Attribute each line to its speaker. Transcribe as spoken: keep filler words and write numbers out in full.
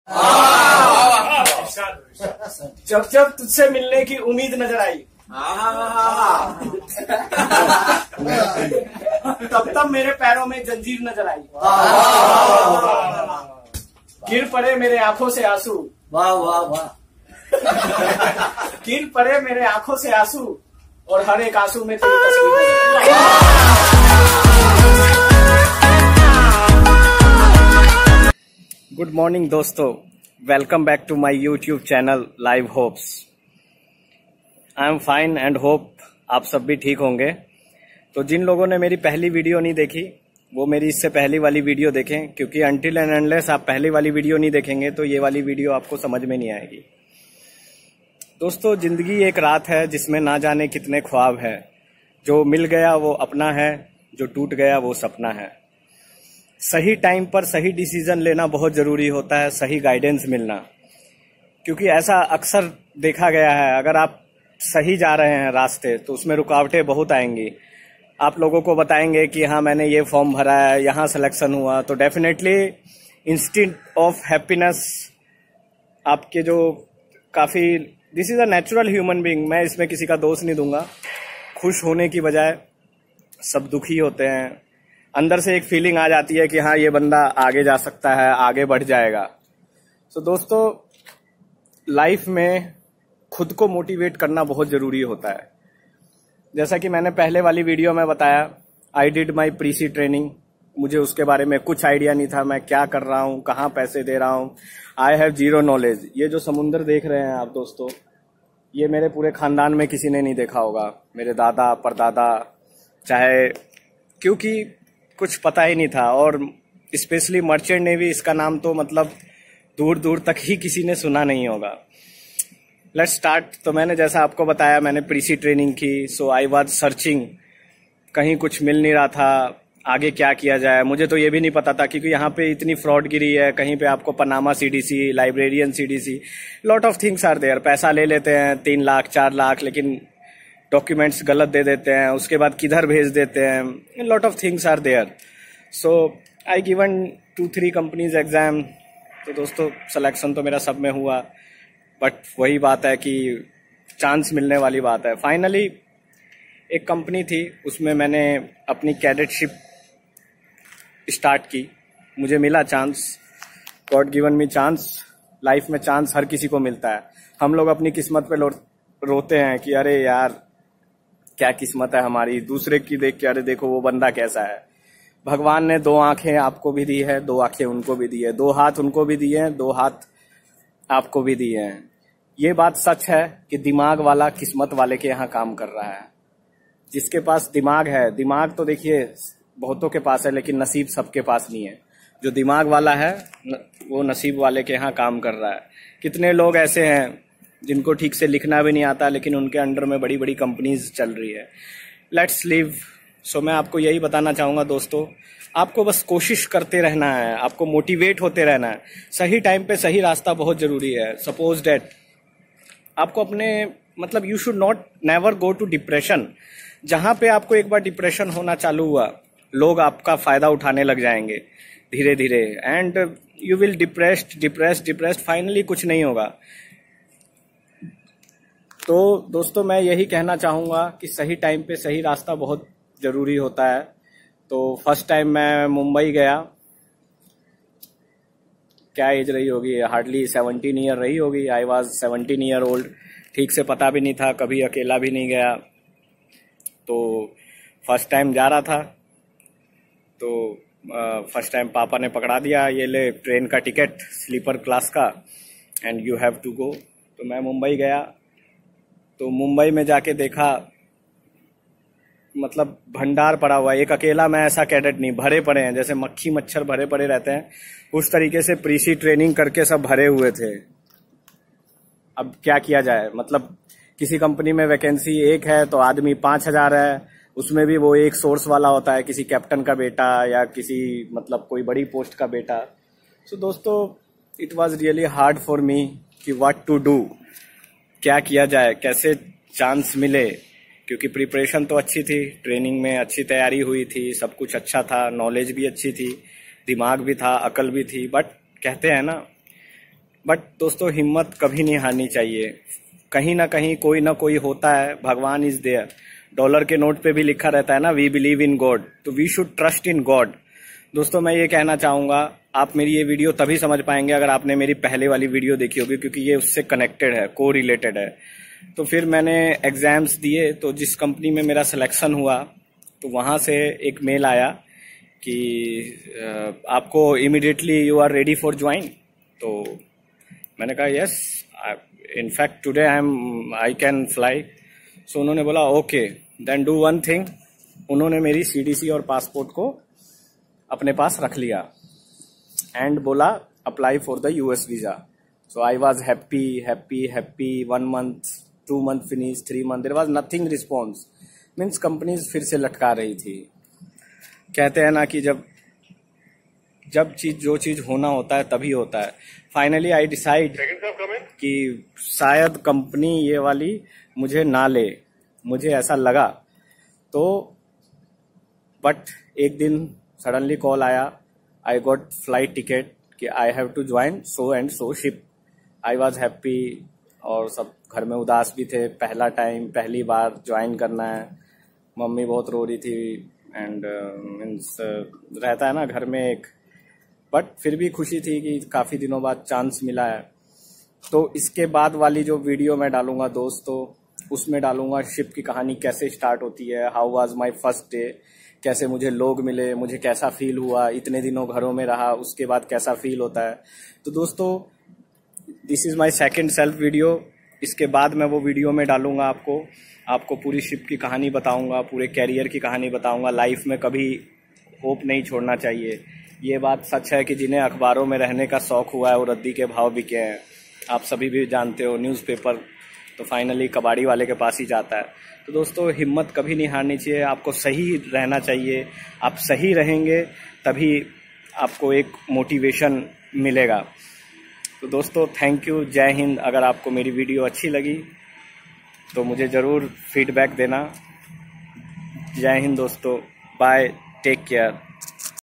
Speaker 1: जब जब तुझसे मिलने की उम्मीद नजर आई, तब तब मेरे पैरों में जंजीर नजर आई। गिर पड़े मेरे आंखों से आंसू,
Speaker 2: वाह वाह वाह।
Speaker 1: गिर पड़े मेरे आंखों से आंसू, और हर एक आंसू में तेरी तस्वीर।
Speaker 3: गुड मॉर्निंग दोस्तों, welcome back to my YouTube channel Live Hopes. I am fine and hope आप सब भी ठीक होंगे। तो जिन लोगों ने मेरी पहली वीडियो नहीं देखी वो मेरी इससे पहली वाली वीडियो देखें, क्योंकि अनटिल एंड अनलेस आप पहली वाली वीडियो नहीं देखेंगे तो ये वाली वीडियो आपको समझ में नहीं आएगी। दोस्तों, जिंदगी एक रात है जिसमें ना जाने कितने ख्वाब है। जो मिल गया वो अपना है, जो टूट गया वो सपना है। सही टाइम पर सही डिसीजन लेना बहुत जरूरी होता है, सही गाइडेंस मिलना, क्योंकि ऐसा अक्सर देखा गया है अगर आप सही जा रहे हैं रास्ते तो उसमें रुकावटें बहुत आएंगी। आप लोगों को बताएंगे कि हाँ मैंने ये फॉर्म भरा है, यहाँ सिलेक्शन हुआ, तो डेफिनेटली इंस्टिंक्ट ऑफ हैप्पीनेस आपके जो काफ़ी, this is a natural human being, मैं इसमें किसी का दोष नहीं दूंगा। खुश होने की बजाय सब दुखी होते हैं। अंदर से एक फीलिंग आ जाती है कि हाँ ये बंदा आगे जा सकता है, आगे बढ़ जाएगा। तो दोस्तों, लाइफ में खुद को मोटिवेट करना बहुत ज़रूरी होता है। जैसा कि मैंने पहले वाली वीडियो में बताया, I did my pre sea training. मुझे उसके बारे में कुछ आइडिया नहीं था, मैं क्या कर रहा हूँ, कहाँ पैसे दे रहा हूँ। I have zero knowledge. ये जो समुंदर देख रहे हैं आप दोस्तों, ये मेरे पूरे खानदान में किसी ने नहीं देखा होगा, मेरे दादा परदादा चाहे, क्योंकि कुछ पता ही नहीं था। और स्पेशली मर्चेंट नेवी, इसका नाम तो मतलब दूर दूर तक ही किसी ने सुना नहीं होगा। Let's start. तो मैंने जैसा आपको बताया, मैंने प्रीसी ट्रेनिंग की, सो आई वाज सर्चिंग। कहीं कुछ मिल नहीं रहा था, आगे क्या किया जाए मुझे तो ये भी नहीं पता था, क्योंकि यहाँ पे इतनी फ्रॉडगिरी है। कहीं पे आपको Panama CDC, librarian CDC, lot of things are there. पैसा ले लेते हैं तीन लाख चार लाख, लेकिन डॉक्यूमेंट्स गलत दे देते हैं, उसके बाद किधर भेज देते हैं। Lot of things are there. So I given two three companies exam. तो दोस्तों, सिलेक्शन तो मेरा सब में हुआ, बट वही बात है कि चांस मिलने वाली बात है। फाइनली एक कंपनी थी, उसमें मैंने अपनी कैडेटशिप स्टार्ट की। मुझे मिला chance, God given me chance. Life में चांस हर किसी को मिलता है। हम लोग अपनी किस्मत पे रोते हैं कि अरे यार क्या किस्मत है हमारी, दूसरे की देख के अरे देखो वो बंदा कैसा है। भगवान ने दो आंखें आपको भी दी है, दो आंखें उनको भी दी है, दो हाथ उनको भी दिए हैं, दो हाथ आपको भी दिए हैं। ये बात सच है कि दिमाग वाला किस्मत वाले के यहाँ काम कर रहा है। जिसके पास दिमाग है, दिमाग तो देखिए बहुतों के पास है, लेकिन नसीब सबके पास नहीं है। जो दिमाग वाला है वो नसीब वाले के यहाँ काम कर रहा है। कितने लोग ऐसे हैं जिनको ठीक से लिखना भी नहीं आता, लेकिन उनके अंडर में बड़ी बड़ी कंपनीज चल रही है। Let's live. सो मैं आपको यही बताना चाहूँगा दोस्तों, आपको बस कोशिश करते रहना है, आपको मोटिवेट होते रहना है। सही टाइम पे सही रास्ता बहुत ज़रूरी है। सपोज डैट आपको अपने मतलब you should not never go to depression. जहाँ पे आपको एक बार डिप्रेशन होना चालू हुआ, लोग आपका फ़ायदा उठाने लग जाएंगे धीरे धीरे, and you will depressed depressed depressed finally कुछ नहीं होगा। तो दोस्तों, मैं यही कहना चाहूँगा कि सही टाइम पे सही रास्ता बहुत ज़रूरी होता है। तो फर्स्ट टाइम मैं मुंबई गया, क्या एज रही होगी, हार्डली सेवनटीन ईयर रही होगी। I was seventeen year old. ठीक से पता भी नहीं था, कभी अकेला भी नहीं गया। तो फर्स्ट टाइम जा रहा था, तो फर्स्ट टाइम पापा ने पकड़ा दिया, ये ले ट्रेन का टिकट स्लीपर क्लास का, and you have to go. तो मैं मुंबई गया। तो मुंबई में जाके देखा, मतलब भंडार पड़ा हुआ है। एक अकेला मैं ऐसा कैडेट नहीं, भरे पड़े हैं, जैसे मक्खी मच्छर भरे पड़े रहते हैं, उस तरीके से प्रीसी ट्रेनिंग करके सब भरे हुए थे। अब क्या किया जाए, मतलब किसी कंपनी में वैकेंसी एक है तो आदमी पांच हजार है, उसमें भी वो एक सोर्स वाला होता है, किसी कैप्टन का बेटा या किसी मतलब कोई बड़ी पोस्ट का बेटा। सो so, दोस्तों, it was really hard for me कि व्हाट टू डू, क्या किया जाए, कैसे चांस मिले। क्योंकि प्रिपरेशन तो अच्छी थी, ट्रेनिंग में अच्छी तैयारी हुई थी, सब कुछ अच्छा था, नॉलेज भी अच्छी थी, दिमाग भी था, अकल भी थी, बट कहते हैं ना बट दोस्तों हिम्मत कभी नहीं हारनी चाहिए। कहीं ना कहीं कोई ना कोई होता है, भगवान इज देयर। डॉलर के नोट पे भी लिखा रहता है ना, वी बिलीव इन गॉड, तो we should trust in God. दोस्तों मैं ये कहना चाहूंगा, आप मेरी ये वीडियो तभी समझ पाएंगे अगर आपने मेरी पहले वाली वीडियो देखी होगी, क्योंकि ये उससे कनेक्टेड है, को रिलेटेड है। तो फिर मैंने एग्जाम्स दिए, तो जिस कंपनी में मेरा सिलेक्शन हुआ तो वहां से एक मेल आया कि आपको immediately you are ready for join. तो मैंने कहा yes, in fact today I am I can fly. So उन्होंने बोला okay then do one thing. उन्होंने मेरी सीडीसी और पासपोर्ट को अपने पास रख लिया एंड बोला apply for the US visa. So I was happy happy happy. One month, two month finish, three month, there was nothing response. Means companies फिर से लटका रही थी। कहते हैं ना कि जब जब चीज जो चीज होना होता है तभी होता है। फाइनली आई डिसाइड कि शायद कंपनी ये वाली मुझे ना ले, मुझे ऐसा लगा। तो बट एक दिन सडनली कॉल आया, आई गॉट फ्लाइट टिकट कि I have to join so and so ship. I was happy और सब घर में उदास भी थे। पहला टाइम, पहली बार ज्वाइन करना है। मम्मी बहुत रो रही थी एंड मीन्स रहता है ना घर में एक, बट फिर भी खुशी थी कि काफी दिनों बाद चांस मिला है। तो इसके बाद वाली जो वीडियो मैं डालूंगा दोस्तों, उसमें डालूंगा शिप की कहानी कैसे स्टार्ट होती है, how was my first day, कैसे मुझे लोग मिले, मुझे कैसा फील हुआ, इतने दिनों घरों में रहा उसके बाद कैसा फील होता है। तो दोस्तों this is my second self video. इसके बाद मैं वो वीडियो में डालूंगा आपको आपको पूरी शिप की कहानी बताऊंगा, पूरे कैरियर की कहानी बताऊंगा। लाइफ में कभी होप नहीं छोड़ना चाहिए। ये बात सच है कि जिन्हें अखबारों में रहने का शौक हुआ है वो रद्दी के भाव बिके हैं। आप सभी भी जानते हो, न्यूज़पेपर तो फाइनली कबाड़ी वाले के पास ही जाता है। तो दोस्तों हिम्मत कभी नहीं हारनी चाहिए, आपको सही रहना चाहिए। आप सही रहेंगे तभी आपको एक मोटिवेशन मिलेगा। तो दोस्तों थैंक यू, जय हिंद। अगर आपको मेरी वीडियो अच्छी लगी तो मुझे ज़रूर फीडबैक देना। जय हिंद दोस्तों, बाय, टेक केयर।